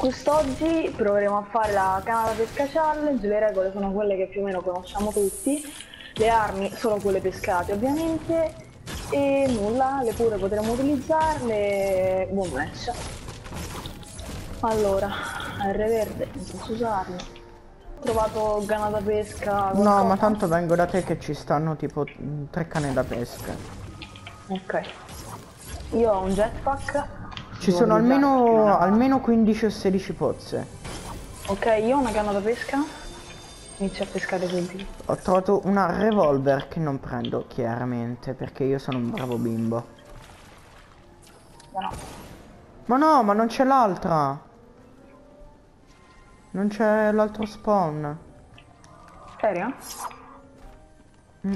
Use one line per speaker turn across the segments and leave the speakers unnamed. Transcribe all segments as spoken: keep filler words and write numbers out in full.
Quest'oggi proveremo a fare la canna da pesca challenge. Le regole sono quelle che più o meno conosciamo tutti, le armi sono quelle pescate ovviamente e nulla, le cure potremo utilizzarle. Buon match. Allora, R verde, non posso usarlo. Ho trovato canna da pesca.
No, ma tanto vengo da te che ci stanno tipo tre canne da pesca.
Ok. Io ho un jetpack.
Ci sono almeno, almeno quindici o sedici pozze.
Ok, io ho una canna da pesca. Inizio a pescare tutti.
Ho trovato una revolver che non prendo chiaramente perché io sono un bravo bimbo.
Ma no.
Ma no, ma non c'è l'altra. Non c'è l'altro spawn.
Serio?
Mm.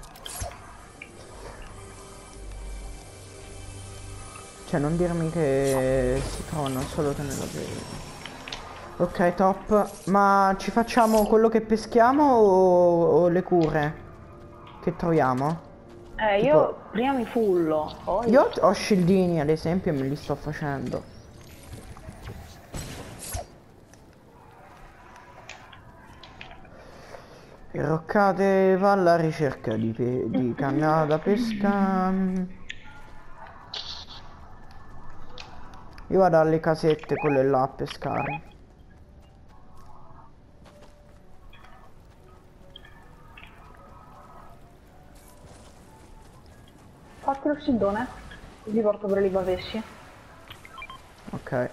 Cioè non dirmi che si trovano solo che nella vita. Ok, top. Ma ci facciamo quello che peschiamo o, o le cure che troviamo?
Eh,
Tipo,
io prima mi fullo, poi...
io ho scildini ad esempio e me li sto facendo. Roccate va alla ricerca di, di canna da pesca. Io vado alle casette, quelle là a pescare.
Fatti lo scildone, così porto pure lì pesci.
Ok.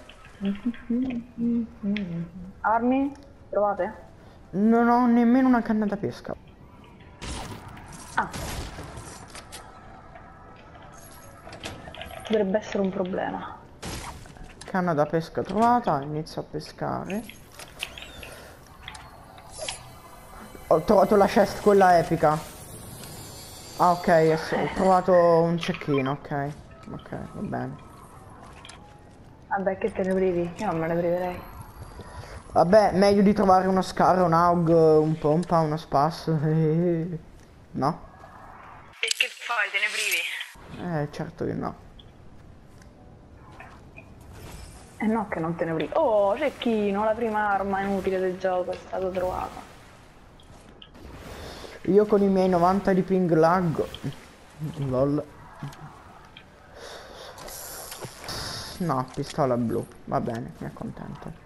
Armi? Trovate?
Non ho nemmeno una canna da pesca.
Ah. Dovrebbe essere un problema.
Canna da pesca trovata, inizio a pescare. Ho trovato la chest, quella epica. Ah ok, adesso ho trovato un cecchino, ok. Ok, va bene.
Vabbè, che te ne privi? Io non me ne priverei.
Vabbè, meglio di trovare uno scar, un aug, un pompa, uno spas. No?
E che fai? Te ne privi?
Eh, certo che no.
Eh no, che non te ne privi. Oh, cecchino, la prima arma inutile del gioco è stata trovata.
Io con i miei novanta di ping lag. Lol. No, pistola blu. Va bene, mi accontento.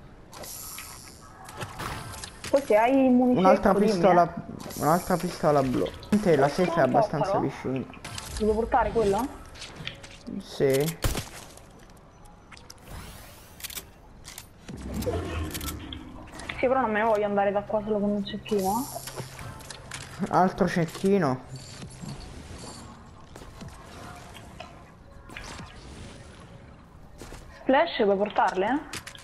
Poi se hai munizioni...
Un'altra pistola... Un'altra pistola blu. Te la safe è abbastanza vicina.
Devo portare quello?
Sì.
Sì, però non me ne voglio andare da qua solo con un cecchino.
Altro cecchino.
Splash, puoi portarle?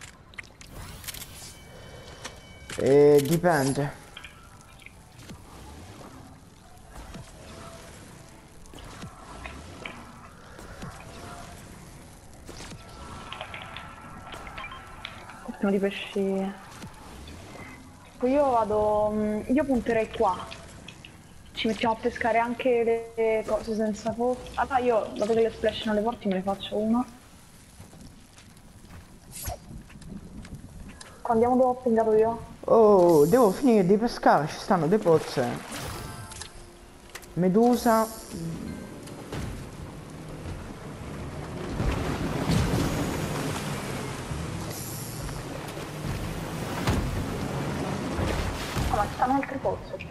Eh, dipende.
Sono di pesci. Poi io vado... Io punterei qua. Ci mettiamo a pescare anche le cose senza fuoco. Ah, io, dato che le splash non le porti, me ne faccio una. Andiamo dove ho pingato io.
Oh, devo finire di pescare, ci stanno due pozze. Medusa.
Ah, ma ci stanno altre pozze.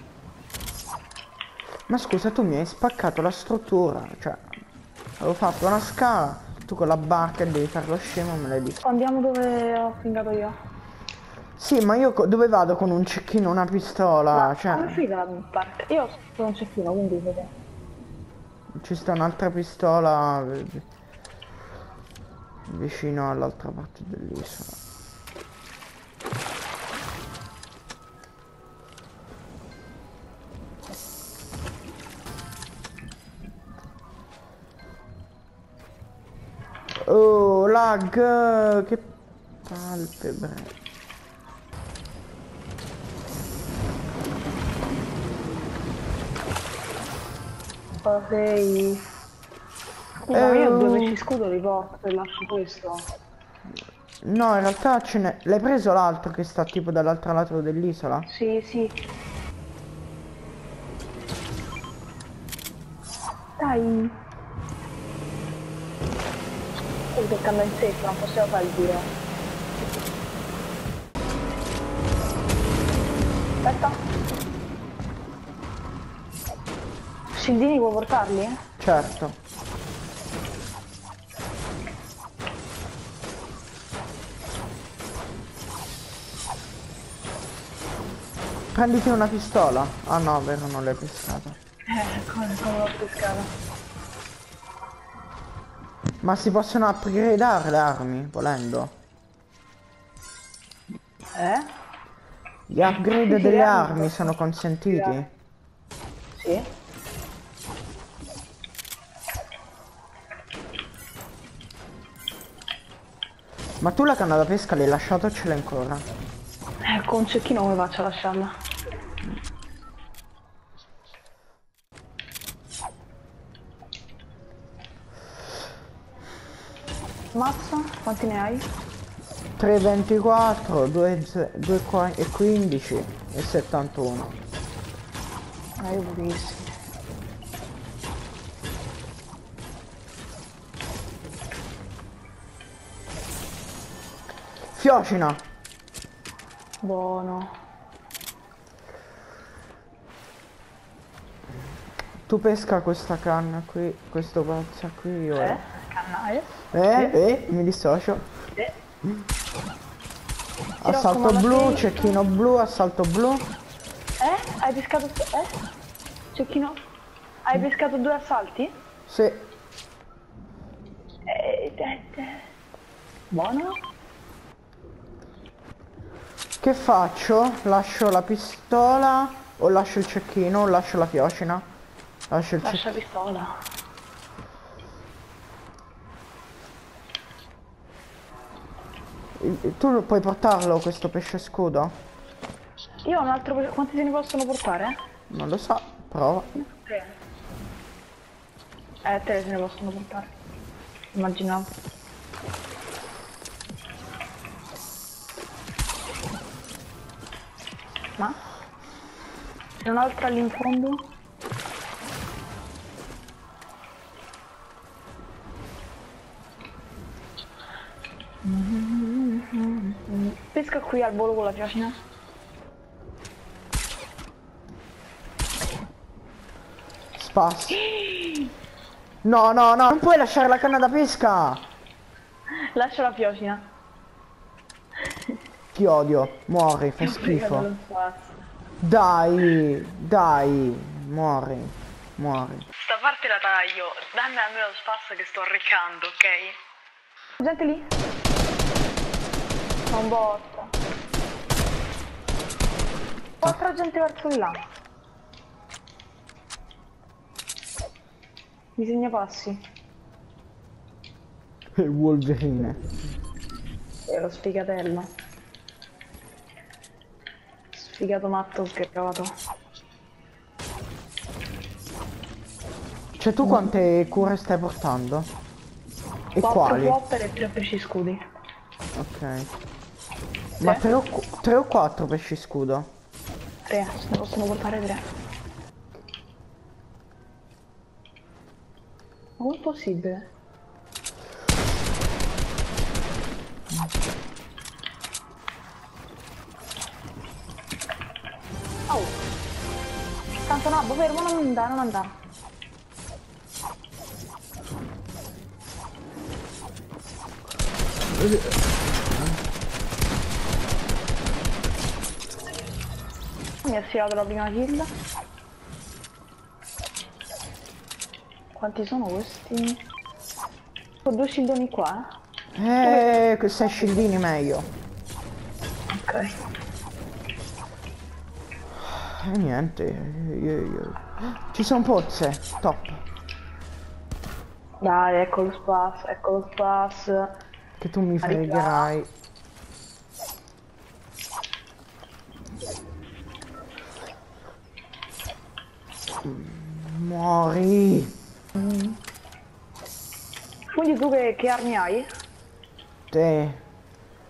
Ma scusa, tu mi hai spaccato la struttura, cioè avevo fatto una scala, tu con la barca devi fare lo scemo, me l'hai detto.
Andiamo dove ho pingato io.
Sì, ma io dove vado con un cecchino, una pistola,
ma
cioè...
come figa la barca? Io sono un cecchino, quindi vede.
Ci sta un'altra pistola vicino all'altra parte dell'isola. Oh, lag, che palpebre.
Sei... Scusa,
Eh,
io due pesci scudo li porto e lascio questo.
No, in realtà ce n'è... L'hai preso l'altro che sta tipo dall'altro lato dell'isola?
Sì, sì. Dai. Oh, toccando in safe, non possiamo fare il giro. Aspetta. Scindini vuoi portarli?
Certo. Prenditi una pistola. Ah no, vero, non l'hai pescata.
Eh, come, come l'ho pescata?
Ma si possono upgradare le armi, volendo.
Eh?
Gli upgrade
Sì, sì,
delle
le armi
armi
possono
sono consentiti?
Sì.
Ma tu la canna da pesca l'hai lasciata o ce l'hai ancora?
Eh, con un cecchino come faccio a lasciarla? Mazza, quanti ne hai?
tre ventiquattro, due quindici e settantuno.
Ah, io pochissimo.
Fiocina!
Buono.
Tu pesca questa canna qui, questo pezzo qui ora.
Eh? Canna, eh?
Eh,
Sì.
eh, mi dissocio.
Sì.
Assalto
raccomando,
blu,
sì.
cecchino blu, assalto blu.
Eh? Hai pescato... Eh? Cecchino? Hai pescato due assalti?
Sì.
Eh, eh, eh. Buono.
Che faccio? Lascio la pistola o lascio il cecchino o lascio la fiocina? Lascio il
Lascia la
cecchino.
pistola.
Tu puoi portarlo questo pesce scudo?
Io ho un altro... Quanti se ne possono portare?
Non lo so, prova.
Tre. Eh, tre se ne possono portare. Immaginavo. Ma? C'è un'altra lì in fondo? Pesca qui al volo con la fiocina.
Spas. No, no, no, non puoi lasciare la canna da pesca!
Lascia la fiocina.
Ti odio, muori, fai
Ti ho fregato
schifo.
lo spazio.
Dai, dai, muori, muori.
Sta parte la taglio, dammi almeno lo spazio che sto arreccando, ok? Gente lì? Non botta. Altra gente verso di là. Bisogna passi.
Il Wolverine.
E lo sfigatello. Sfigato matto sgravato.
Cioè tu quante cure stai portando? E
quattro
quali?
flopper e tre pesci scudi.
Ok. Ma tre o, tre o quattro pesci scudo?
tre, se ne possono portare tre. Ma com'è possibile? Oh! Tanto nabbo, fermo, non andare, non andare. Mi ha sfilato la prima kill. Quanti sono questi? Ho due scildoni qua,
Eh, sei scildini meglio.
eh. Ok.
E niente, io, io. Ci sono pozze, top.
Dai, ecco lo spazio, ecco lo spazio.
Che tu mi
Arriva.
fregherai. Muori.
Quindi tu che, che armi hai?
Te.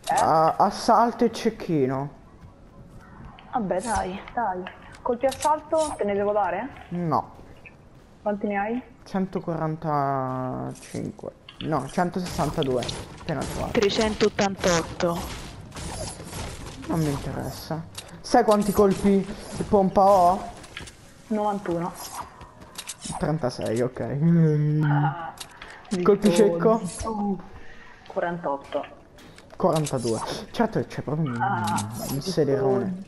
Eh?
A- assalto e cecchino.
Vabbè, dai, dai. Colpi assalto te ne devo dare?
No.
Quanti ne hai?
centoquarantacinque. No, centosessantadue. Appena trovato.
trecentottantotto.
Non mi interessa. Sai quanti colpi di pompa ho?
novantuno.
trentasei, ok.
Ah,
Colpi secco?
quarantotto.
quarantadue. Certo che c'è proprio un,
Ah,
un sederone.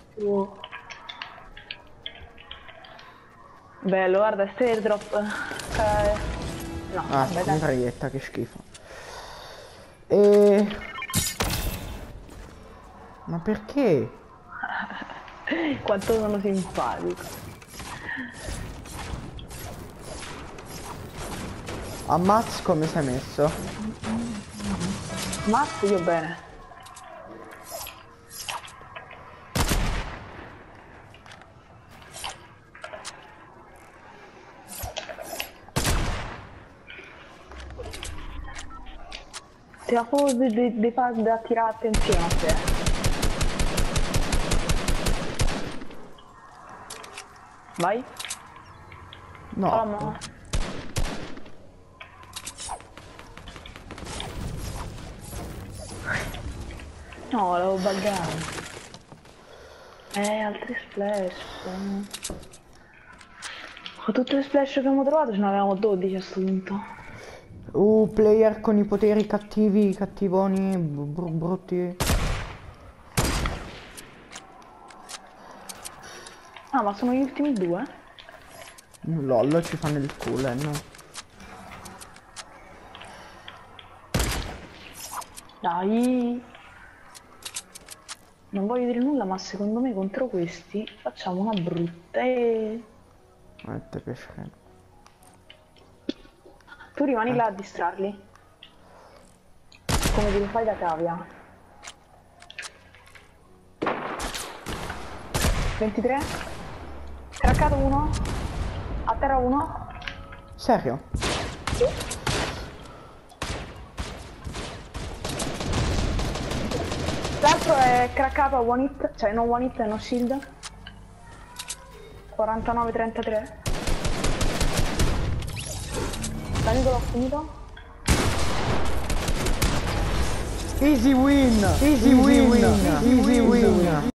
Bello, guarda, questo airdrop. Eh, no,
Ah,
vabbè, dai.
mitraglietta, che schifo. E... Ma perché?
Quanto sono simpatico.
Ammazz come sei messo?
Mazzo, io bene. Ti ha proprio di, di, di far da attirare attenzione a te. Vai.
No.
Oh, no. No, l'avevo buggato. Eh, altri splash. Con tutte le splash che abbiamo trovato ce ne avevamo dodici a sto punto.
Uh, player con i poteri cattivi, cattivoni, br brutti.
Ah, ma sono gli ultimi due?
Lol, ci fanno il culo, eh, no?
Dai. Non voglio dire nulla, ma secondo me contro questi facciamo una brutta e...
A te piace.
Tu rimani là a distrarli. Come te lo fai da cavia. ventitré. Craccato uno. A terra uno.
Serio?
Sì. L'altro è craccato a one hit, cioè non one hit e no shield. quarantanove trentatré. L'amico l'ho finito.
Easy win! Easy, Easy win! win. Easy win!